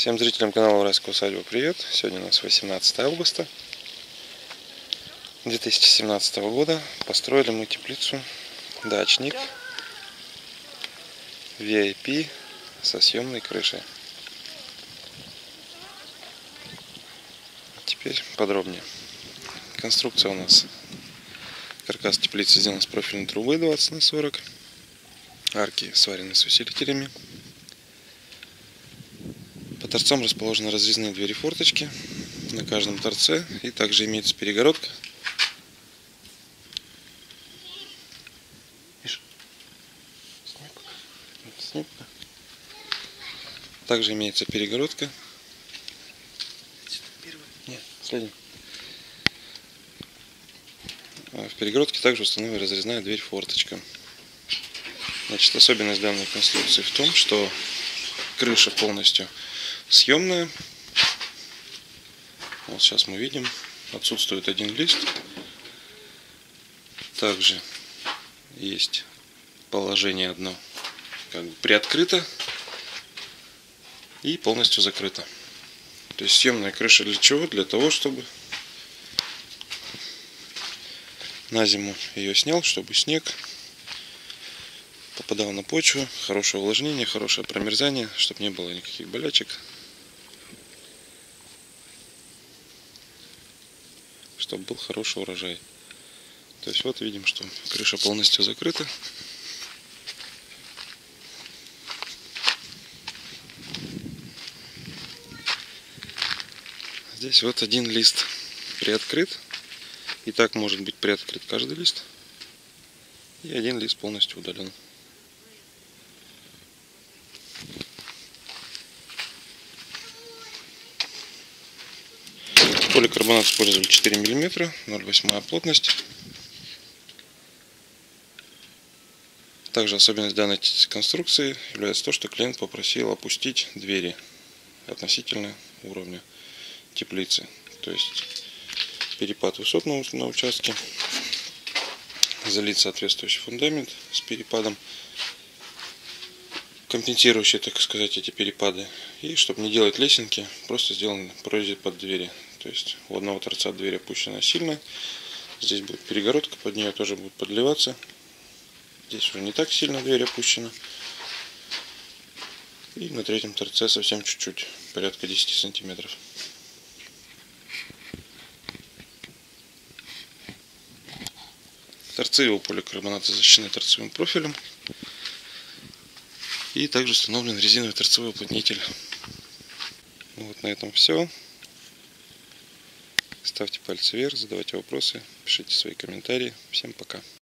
Всем зрителям канала Уральская усадьба привет! Сегодня у нас 18 августа 2017 года. Построили мы теплицу дачник VIP со съемной крышей. Теперь подробнее. Конструкция у нас: каркас теплицы сделан с профильной трубы 20 на 40, арки сварены с усилителями. По торцам расположены разрезные двери-форточки на каждом торце, и также имеется перегородка. Также имеется перегородка. Нет, следим. В перегородке также установлена разрезная дверь-форточка. Значит, особенность данной конструкции в том, что крыша полностью съемная. Вот сейчас мы видим, отсутствует один лист. Также есть положение одно, как бы приоткрыто и полностью закрыто. То есть съемная крыша для чего? Для того, чтобы на зиму ее снял, чтобы снег попадал на почву, хорошее увлажнение, хорошее промерзание, чтобы не было никаких болячек, чтобы был хороший урожай. То есть вот видим, что крыша полностью закрыта. Здесь вот один лист приоткрыт, и так может быть приоткрыт каждый лист, и один лист полностью удален. Поликарбонат использовали 4 мм, 0,8 плотность. Также особенность данной конструкции является то, что клиент попросил опустить двери относительно уровня теплицы. То есть перепад высот на участке, залить соответствующий фундамент с перепадом, компенсирующий, так сказать, эти перепады. И чтобы не делать лесенки, просто сделан прорези под двери. То есть у одного торца дверь опущена сильно, здесь будет перегородка, под нее тоже будет подливаться. Здесь уже не так сильно дверь опущена. И на третьем торце совсем чуть-чуть, порядка 10 сантиметров. Торцы его поликарбоната защищены торцевым профилем. И также установлен резиновый торцевой уплотнитель. Вот на этом все. Ставьте пальцы вверх, задавайте вопросы, пишите свои комментарии. Всем пока.